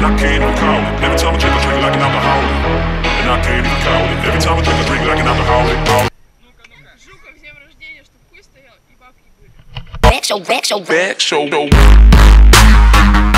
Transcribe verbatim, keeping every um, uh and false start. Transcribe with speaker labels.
Speaker 1: and I can't even call it. Every time I drink, I drink like an alcoholic, and I can't even call it. Every time I drink, I drink like an alcoholic.
Speaker 2: Жука с днем рождения, чтоб хуй стоял и бабки были.
Speaker 3: Back show, back show,
Speaker 1: Back show.